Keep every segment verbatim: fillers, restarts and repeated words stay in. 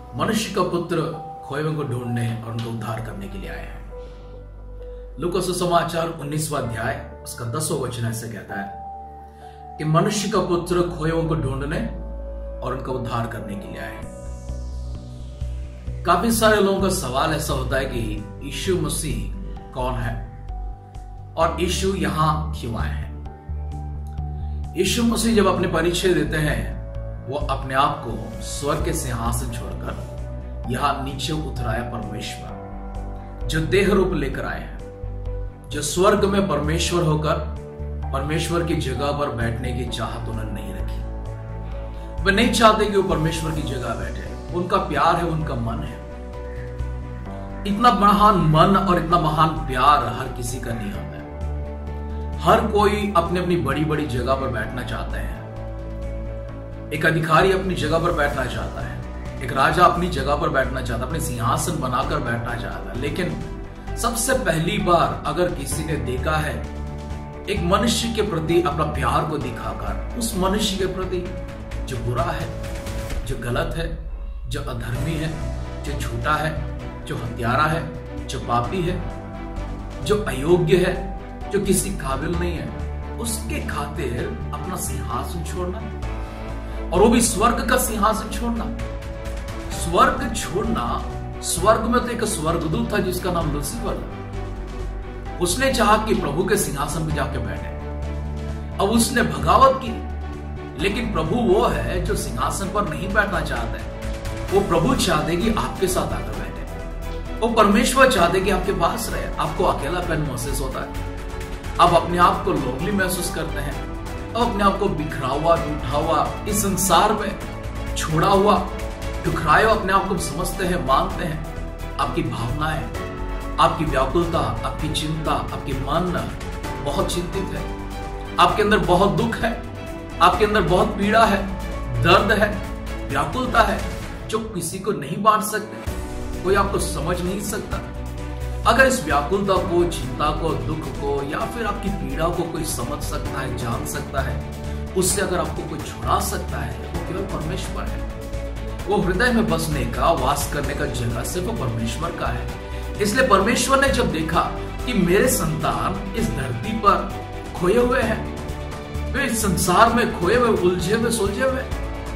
मनुष्य का पुत्र खोए हुए को ढूंढने और उनको उद्धार करने के लिए आए हैं। लूका सुसमाचार उन्नीसवां अध्याय उसका दसवां वचन ऐसे कहता है कि मनुष्य का पुत्र खोए हुए को ढूंढने और उनका उद्धार करने के लिए आए हैं। काफी सारे लोगों का सवाल ऐसा होता है कि यीशु मसीह कौन है और यीशु यहां क्यों आए हैं। यीशु मसीह जब अपने परिचय देते हैं वो अपने आप को स्वर्ग के सिंहासन छोड़कर यहां नीचे उतराया परमेश्वर जो देह रूप लेकर आए हैं, जो स्वर्ग में परमेश्वर होकर परमेश्वर की जगह पर बैठने की चाहत उन्होंने नहीं रखी। वे नहीं चाहते कि वो परमेश्वर की जगह बैठे। उनका प्यार है, उनका मन है। इतना महान मन और इतना महान प्यार हर किसी का नहीं होता है। हर कोई अपनी अपनी बड़ी बड़ी जगह पर बैठना चाहता है। एक अधिकारी अपनी जगह पर बैठना चाहता है, एक राजा अपनी जगह पर बैठना चाहता है, अपने सिंहासन बनाकर बैठना चाहता है। लेकिन सबसे पहली बार अगर किसी ने देखा है एक मनुष्य के प्रति अपना प्यार को दिखाकर, उस मनुष्य के प्रति जो बुरा है, जो गलत है, जो अधर्मी है, जो झूठा है, जो हत्यारा है, जो पापी है, जो अयोग्य है, जो किसी काबिल नहीं है, उसके खातिर अपना सिंहासन छोड़ना और वो भी स्वर्ग का सिंहासन छोड़ना। स्वर्ग छोड़ना, स्वर्ग में तो एक स्वर्गदूत था जिसका नाम लूसीफर था। उसने चाहा कि प्रभु के सिंहासन पर जाके बैठे। अब उसने बगावत की, लेकिन प्रभु वो है जो सिंहासन पर नहीं बैठना चाहते। वो प्रभु चाहते कि आपके साथ आकर बैठे। वो परमेश्वर चाहते कि आपके पास रहे। आपको अकेलापन महसूस होता है, आप अपने आप को लोनली महसूस करते हैं, अब अपने आप को बिखरा हुआ, टूटा हुआ, इस संसार में छोड़ा हुआ, टुकराए हुआ अपने आप को समझते हैं, मानते हैं। आपकी भावनाएं, आपकी व्याकुलता, आपकी चिंता, आपकी मन बहुत चिंतित है, आपके अंदर बहुत दुख है, आपके अंदर बहुत पीड़ा है, दर्द है, व्याकुलता है जो किसी को नहीं बांट सकते, कोई आपको समझ नहीं सकता। अगर इस व्याकुलता को, चिंता को, दुख को या फिर आपकी पीड़ा को कोई समझ सकता है, जान सकता है, उससे अगर आपको कोई छुड़ा सकता है, वो केवल परमेश्वर है। वो हृदय में बसने का, वास करने का जगह सिर्फ परमेश्वर का है। इसलिए परमेश्वर ने जब देखा कि मेरे संतान इस धरती पर खोए हुए हैं, वे इस संसार में खोए हुए, उलझे हुए, सुलझे हुए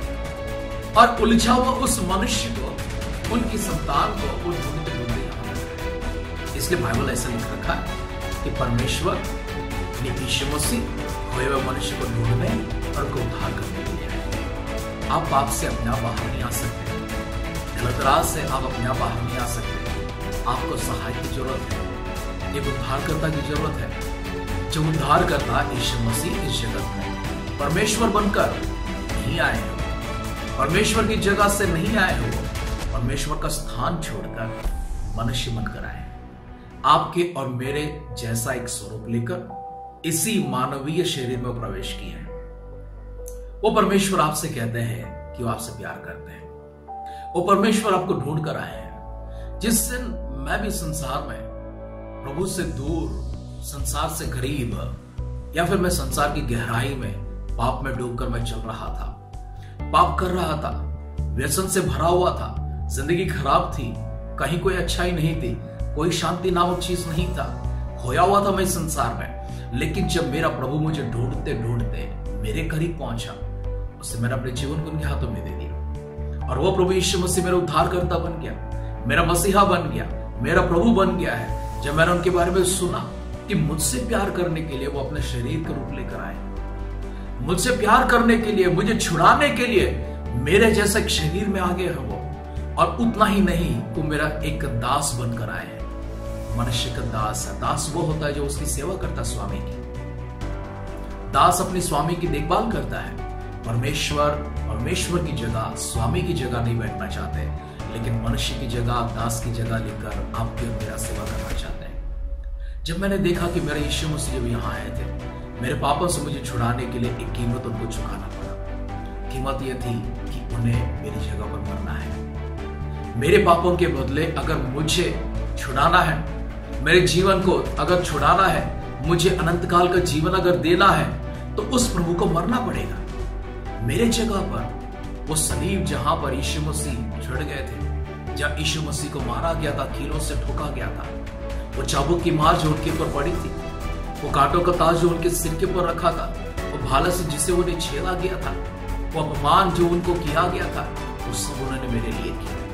और उलझा हुआ उस मनुष्य को, उनकी संतान को वो ढूंढते ढूंढते यहाँ है। इसलिए बाइबल ऐसा लिख रखा है कि परमेश्वर यीशु मसीह खोए हुए मनुष्य को ढूंढने और उनको उद्धार करने के लिए आए। आप पाप से अपने आप बाहर नहीं आ सकते, गलत राह से आप अपने आप बाहर नहीं आ सकते। आपको सहाय की जरूरत है, एक उद्धारकर्ता की जरूरत है। जो उद्धार करता यीशु मसीह इस जगत में परमेश्वर बनकर नहीं आए हो, परमेश्वर की जगह से नहीं आए हो, परमेश्वर का स्थान छोड़कर मनुष्य बनकर आए। आपके और मेरे जैसा एक स्वरूप लेकर इसी मानवीय शरीर में प्रवेश किए हैं। वो परमेश्वर आपसे कहते हैं कि वो आपसे प्यार करते हैं। वो परमेश्वर आपको ढूंढ कर आए हैं। जिस दिन मैं भी संसार में प्रभु से दूर, संसार से गरीब, या फिर मैं संसार की गहराई में पाप में डूबकर मैं चल रहा था, पाप कर रहा था, व्यसन से भरा हुआ था, जिंदगी खराब थी, कहीं कोई अच्छाई नहीं थी, कोई शांति नामक चीज नहीं था, खोया हुआ था मैं इस संसार में। लेकिन जब मेरा प्रभु मुझे ढूंढते ढूंढते मेरे करीब पहुंचा, उससे मैंने अपने जीवन को उनके हाथों में दे दिया और वो प्रभु यीशु मसीह मेरा उद्धारकर्ता बन गया, मेरा मसीहा बन गया, मेरा प्रभु बन गया है। जब मैंने उनके बारे में सुना कि मुझसे प्यार करने के लिए वो अपने शरीर का रूप लेकर आए, मुझसे प्यार करने के लिए, मुझे छुड़ाने के लिए मेरे जैसा एक शरीर में आ गए हैं वो, और उतना ही नहीं, वो मेरा एक दास बनकर आए हैं। मनुष्य का दास है। दास वो होता है जो उसकी सेवा करता है, स्वामी की। दास अपने स्वामी की देखभाल करता है। परमेश्वर परमेश्वर की जगह, स्वामी की जगह नहीं बैठना चाहते, लेकिन मनुष्य की जगह, दास की जगह लेकर आपकी और मेरा सेवा करना चाहते हैं। जब मैंने देखा कि मेरे यीशु मसीह जब यहाँ आए थे, मेरे पापों से मुझे छुड़ाने के लिए एक कीमत उनको चुकाना पड़ा। कीमत यह थी कि उन्हें मेरी जगह पर मरना है। मेरे पापों के बदले अगर मुझे छुड़ाना है, मेरे जीवन को अगर छुड़ाना है, मुझे अनंत काल का जीवन अगर देना है, तो उस प्रभु को मरना पड़ेगा। मेरे जगह पर वो सलीब जहां पर यीशु मसीह चढ़ गए थे, जहां यीशु मसीह को मारा गया था, कीलों से ठोका गया था, वो चाबुक की मार जो उनके ऊपर पड़ी थी, वो कांटों का ताज जो उनके सिर के ऊपर रखा था, वो भाला से जिसे उन्हें छेदा गया था, वो अपमान जो उनको किया गया था, वो सब उन्होंने मेरे लिए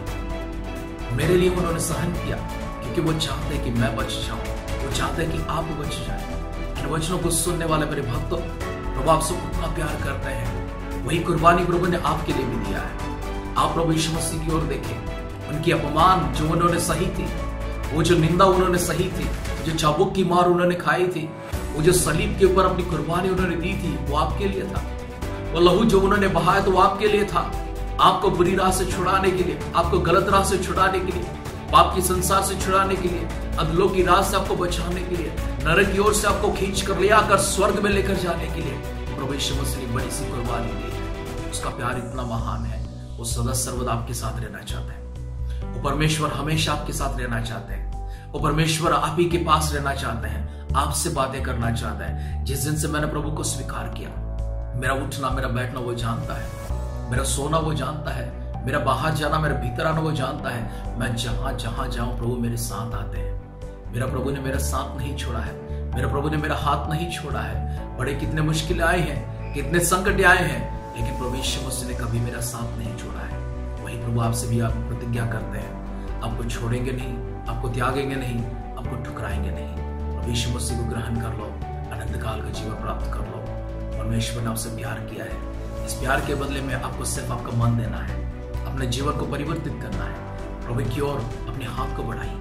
किया। मेरे लिए उन्होंने सहन किया, क्योंकि वो चाहते कि मैं बच जाऊं, वो चाहते कि आप बच जाए। इन वचनों को सुनने वाले मेरे भक्तों, प्रभु आपसे उतना प्यार करते हैं, वही कुर्बानी प्रभु ने आपके लिए भी दिया है। आप प्रभु यीशु मसीह की ओर देखें, उनकी अपमान जो उन्होंने सही थी, वो जो निंदा उन्होंने सही थी, जो चाबुक की मार उन्होंने खाई थी, वो जो सलीब के ऊपर अपनी कुर्बानी उन्होंने दी थी, वो आपके लिए था। वो लहू जो उन्होंने बहाया तो वो आपके लिए था, आपको बुरी राह से छुड़ाने के लिए, आपको गलत राह से छुड़ाने के लिए, पाप की संसार से छुड़ाने के लिए, अधलों की राह से आपको बचाने के लिए, नरक की ओर से आपको खींच कर ले आकर स्वर्ग में लेकर जाने के लिए प्रभु यीशु मसीह ने बड़ी सी कुर्बानी दी है। उसका प्यार इतना महान है, वो सदा सर्वदा आपके साथ रहना चाहता है। वो परमेश्वर हमेशा आपके साथ रहना चाहते हैं। वो परमेश्वर आप ही के पास रहना चाहते हैं, आपसे बातें करना चाहता है। जिस दिन से मैंने प्रभु को स्वीकार किया, मेरा उठना मेरा बैठना वो जानता है, मेरा सोना वो जानता है, मेरा बाहर जाना मेरा भीतर आना वो जानता है। मैं जहां जहां जाऊं प्रभु मेरे साथ आते हैं। मेरा प्रभु ने मेरा साथ नहीं छोड़ा है, मेरा प्रभु ने मेरा हाथ नहीं छोड़ा है। बड़े कितने मुश्किल आए हैं, कितने संकट आए हैं, लेकिन प्रभु यीशु मसीह ने कभी मेरा साथ नहीं छोड़ा है। वही प्रभु आपसे भी आप प्रतिज्ञा करते हैं, आपको छोड़ेंगे नहीं, आपको त्यागेंगे नहीं, आपको ठुकराएंगे नहीं। प्रभु यीशु मसीह को ग्रहण कर लो, अनंत काल का जीवन प्राप्त कर लो। परमेश्वर ने आपसे प्यार किया है, इस प्यार के बदले में आपको सिर्फ आपका मन देना है, अपने जीवन को परिवर्तित करना है। प्रभु की ओर अपने हाथ को बढ़ाइए,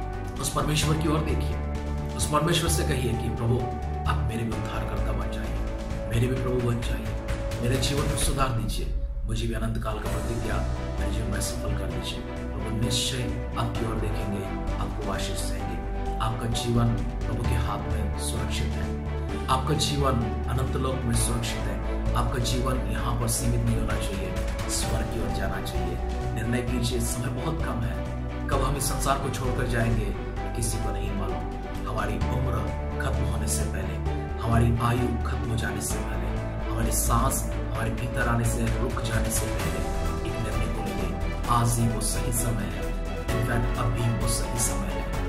उस परमेश्वर की ओर देखिए, उस परमेश्वर से कहिए कि प्रभु आप मेरे भी उद्धारकर्ता बन जाइए, मेरे भी प्रभु बन जाइए, मेरे जीवन को सुधार दीजिए, मुझे भी अनंत काल का प्रतिज्ञा मेरे जीवन में सफल कर दीजिए। प्रभु निश्चय आपकी ओर देखेंगे, आपको आशीष देंगे। आपका जीवन प्रभु के हाथ में सुरक्षित है, आपका जीवन अनंत लोक में सुरक्षित है। आपका जीवन यहाँ पर सीमित नहीं होना चाहिए, स्वर्ग की ओर जाना चाहिए। निर्णय कीजिए, समय बहुत कम है, कब हम इस संसार को छोड़कर जाएंगे किसी को नहीं मालूम। हमारी उम्र खत्म होने से पहले, हमारी आयु खत्म हो जाने से पहले, हमारी सांस हमारे भीतर आने से रुक जाने से पहले एक निर्णय को लेंगे। आज ही वो सही समय है, इनफैक्ट अभी वो सही समय है